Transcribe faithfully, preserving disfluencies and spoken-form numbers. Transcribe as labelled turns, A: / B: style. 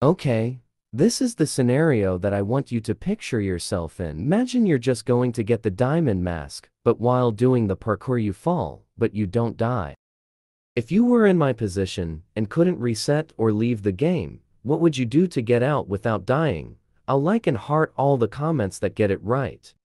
A: Okay, this is the scenario that I want you to picture yourself in. Imagine you're just going to get the diamond mask, but while doing the parkour you fall, but you don't die. If you were in my position and couldn't reset or leave the game, what would you do to get out without dying? I'll like and heart all the comments that get it right.